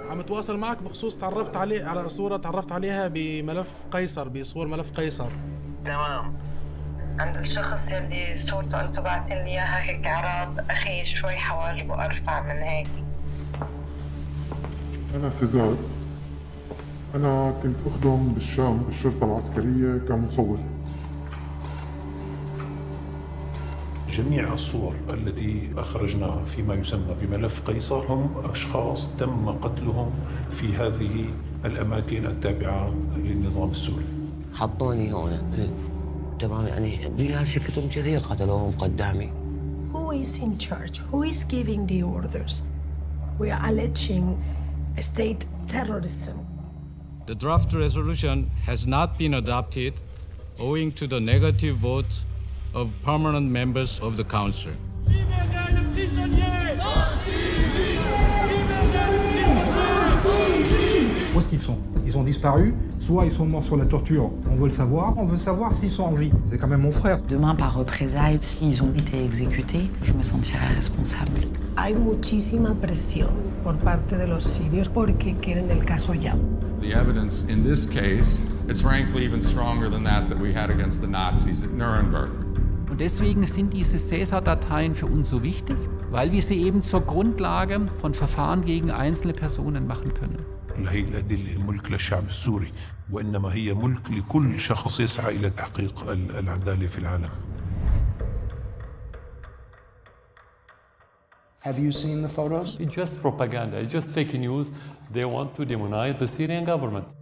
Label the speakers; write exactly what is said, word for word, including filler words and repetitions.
Speaker 1: عم اتواصل معك بخصوص تعرفت عليه على صورة تعرفت عليها بملف قيصر، بصور ملف قيصر.
Speaker 2: تمام. عند الشخص يلي صورته انتو بعتين لي اياها هيك عراض، اخي شوي حواجبه ارفع من هيك.
Speaker 3: أنا سيزار، أنا كنت أخدم بالشام بالشرطة العسكرية كمصور.
Speaker 4: جميع الصور التي أخرجناها فيما يسمى بملف قيصر هم أشخاص تم قتلهم في هذه الأماكن التابعة للنظام السوري.
Speaker 5: حطوني هنا تمام، يعني بناس شفتهم كثير قتلوهم قدامي.
Speaker 6: Who is in charge? Who is giving the orders? We are alleging state terrorism.
Speaker 7: The draft resolution has not been adopted owing to the negative vote of permanent members of the council.
Speaker 8: Où est-ce qu'ils sont? Ils ont disparu, soit ils sont morts sur la torture, on veut le savoir, on veut savoir s'ils sont en vie. C'est quand même mon frère.
Speaker 9: Demain, par représailles, s'ils ont été exécutés, je me sentirai responsable.
Speaker 6: Hay muchísima presión por parte de los sirios porque quieren el caso ya.
Speaker 10: The evidence in this case, it's frankly even stronger than that that we had against the Nazis at Nuremberg.
Speaker 11: Und deswegen sind diese Caesar-Dateien für uns so wichtig, weil wir sie eben zur Grundlage von Verfahren gegen einzelne Personen machen können.
Speaker 4: هي الأدلة ملك للشعب السوري، وإنما هي ملك لكل شخص يسعى إلى تحقيق العدالة في العالم.
Speaker 12: Have you seen the photos?
Speaker 13: It's just propaganda. It's just fake news. They want to demonize the Syrian government.